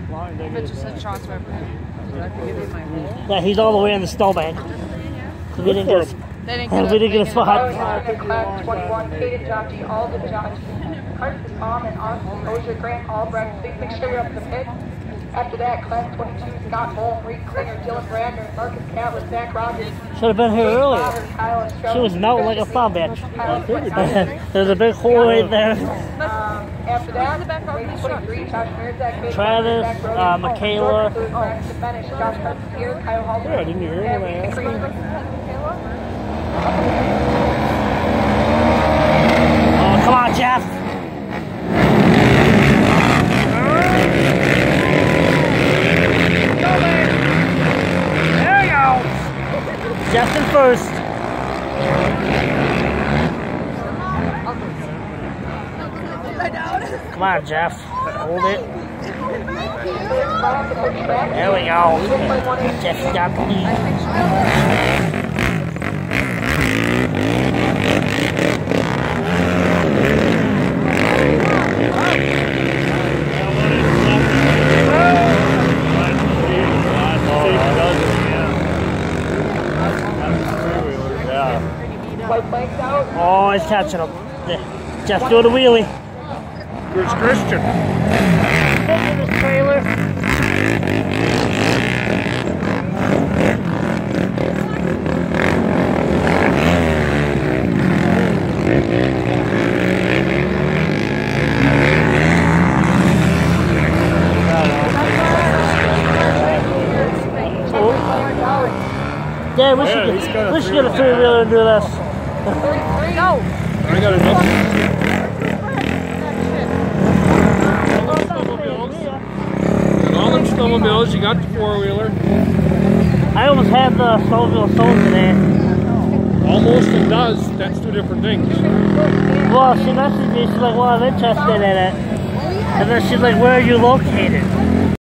But just a transfer. Yeah, he's all the way in the snowbank. We didn't get a spot. Class 21, Kaden Jockey, Alden Jockey, Carson Tom, and Austin Ozier, Grant Albrecht. Please make sure you're up in the pit. After that, Class 22, Scott Holm, Reed Klinger, Dylan Bradner, Marcus Catlett, Zach Rogers. Should have been here earlier. She was melting like a farm bitch. There's a big hole right there. After that, Class 23, Josh Merzak, Travis, Michaela. Josh Hudson here, Kyle Halter. Yeah, didn't you hear him? Oh, come on, Jeff. There we go. Justin first. Come on, Jeff. Hold it. There we go. Jeff got the lead. Oh, he's catching him. Jeff, do the wheelie. Where's Christian? In his trailer. Yeah, we should get a three-wheeler and do this. Go! I got enough. All them snowmobiles, you got the four-wheeler. I almost had the snowmobile sold today. Almost and does. That's two different things. Well, she messaged me, she's like, well, I'm interested in it. And then she's like, where are you located?